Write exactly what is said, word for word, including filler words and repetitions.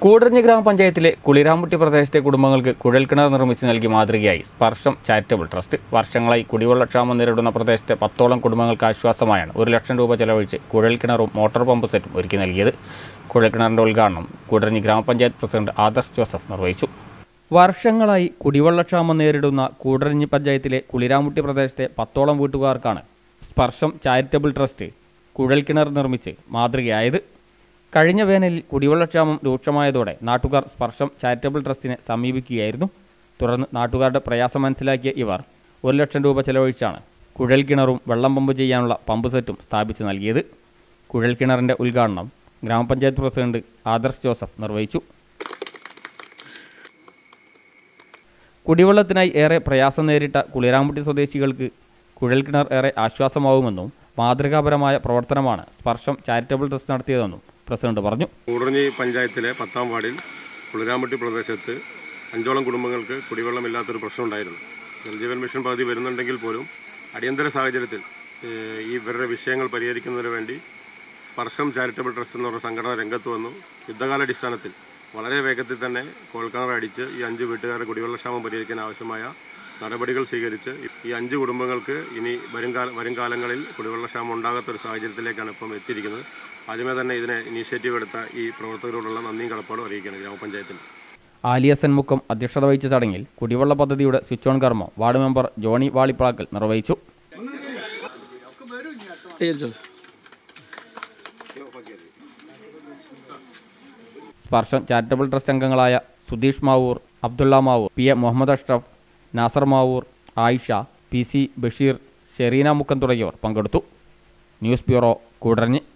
കൂടരഞ്ഞി ഗ്രാമപഞ്ചായത്തിലെ കുളിരാമ്പുട്ടി പ്രദേശത്തെ കുടുംബങ്ങൾക്ക് കുഴൽക്കിണർ നിർമ്മിച്ച് നൽകി മാതൃകയായി സ്പർശം ചാരിറ്റബിൾ ട്രസ്റ്റ്. വർഷങ്ങളായി കുടിവെള്ളക്ഷാമം നേരിടുന്ന പ്രദേശത്തെ പത്തോളം കുടുംബങ്ങൾക്ക് ആശ്വാസമായാണ് ഒരു ലക്ഷം രൂപ ചെലവഴിച്ച് കുഴൽക്കിണറും മോട്ടോർ പമ്പ് സെറ്റും ഒരുക്കി നൽകിയത്. കുഴൽക്കിണറിന്റെ ഉദ്ഘാടനം കൂടരഞ്ഞി ഗ്രാമപഞ്ചായത്ത് പ്രസിഡന്റ് ആദർശ് ജോസഫ് നിർവഹിച്ചു. വർഷങ്ങളായി കുടിവെള്ളക്ഷാമം നേരിടുന്ന കൂടരഞ്ഞി പഞ്ചായത്തിലെ കുളിരാമ്പുട്ടി പ്രദേശത്തെ പത്തോളം വീട്ടുകാർക്കാണ് സ്പർശം ചാരിറ്റബിൾ ട്രസ്റ്റ് കുഴൽക്കിണർ നിർമ്മിച്ച് മാതൃകയായത്. കഴിഞ്ഞ വേനലിൽ കുടിവെള്ളക്ഷാമം രൂക്ഷമായതോടെ നാട്ടുകാർ സ്പർശം ചാരിറ്റബിൾ ട്രസ്റ്റിനെ സമീപിക്കുകയായിരുന്നു. തുടർന്ന് നാട്ടുകാരുടെ പ്രയാസം മനസ്സിലാക്കിയ ഇവർ ഒരു ലക്ഷം രൂപ ചെലവഴിച്ചാണ് കുഴൽക്കിണറും വെള്ളം പമ്പ് ചെയ്യാനുള്ള പമ്പ് സെറ്റും സ്ഥാപിച്ച് നൽകിയത്. കുഴൽക്കിണറിന്റെ ഉദ്ഘാടനം ഗ്രാമപഞ്ചായത്ത് പ്രസിഡന്റ് ആദർശ് ജോസഫ് നിർവഹിച്ചു. കുടിവെള്ളത്തിനായി ഏറെ പ്രയാസം നേരിട്ട കുളിരാമ്പുട്ടി സ്വദേശികൾക്ക് കുഴൽക്കിണർ ഏറെ ആശ്വാസമാവുമെന്നും മാതൃകാപരമായ പ്രവർത്തനമാണ് സ്പർശം ചാരിറ്റബിൾ ട്രസ്റ്റ് നടത്തിയതെന്നും പ്രസിഡന്റ് പറഞ്ഞു. കൂടരഞ്ഞി പഞ്ചായത്തിലെ പത്താം വാർഡിൽ കുളിരാമ്പുട്ടി പ്രദേശത്ത് അഞ്ചോളം കുടുംബങ്ങൾക്ക് കുടിവെള്ളമില്ലാത്തൊരു പ്രശ്നമുണ്ടായിരുന്നു. ജലജീവൻ മിഷൻ പദ്ധതി വരുന്നുണ്ടെങ്കിൽ പോലും അടിയന്തര സാഹചര്യത്തിൽ ഈ ഇവരുടെ വിഷയങ്ങൾ പരിഹരിക്കുന്നതിന് വേണ്ടി സ്പർശം ചാരിറ്റബിൾ ട്രസ്റ്റ് എന്ന് പറഞ്ഞ സംഘടന രംഗത്ത് വന്നു. യുദ്ധകാലാടിസ്ഥാനത്തിൽ വളരെ വേഗത്തിൽ തന്നെ കോൾക്കിണർ അടിച്ച് ഈ അഞ്ച് വീട്ടുകാരുടെ കുടിവെള്ളക്ഷാമം പരിഹരിക്കാൻ ആവശ്യമായ നടപടികൾ സ്വീകരിച്ച് ഈ അഞ്ച് കുടുംബങ്ങൾക്ക് ഇനി വരുംകാല വരും കാലങ്ങളിൽ കുടിവെള്ളക്ഷാമം ഉണ്ടാകാത്തൊരു സാഹചര്യത്തിലേക്കാണ് ഇപ്പം എത്തിയിരിക്കുന്നത്. ആദ്യമേ തന്നെ ഇതിനെ ഇനീഷ്യേറ്റീവ് എടുത്ത ഈ പ്രവർത്തകരോടുള്ള നന്ദിയും കടപ്പാടും അറിയിക്കുകയാണ് ഗ്രാമപഞ്ചായത്തിന്. ആലിയസൻ മുക്കം അധ്യക്ഷത വഹിച്ച ചടങ്ങിൽ കുടിവെള്ള പദ്ധതിയുടെ സ്വിച്ച് ഓൺ കർമ്മം വാർഡ് മെമ്പർ ജോണി വാളിപ്പാക്കൽ നിർവഹിച്ചു. സ്പർശം ചാരിറ്റബിൾ ട്രസ്റ്റ് അംഗങ്ങളായ Sudheesh Mavoor, Abdulla Mavoor, P A Muhammad Ashraf, Nasar Mavoor, Ayisha, P C Basheer, Shereena Mukkam തുടങ്ങിയവർ പങ്കെടുത്തു. News bureau Koodaranji.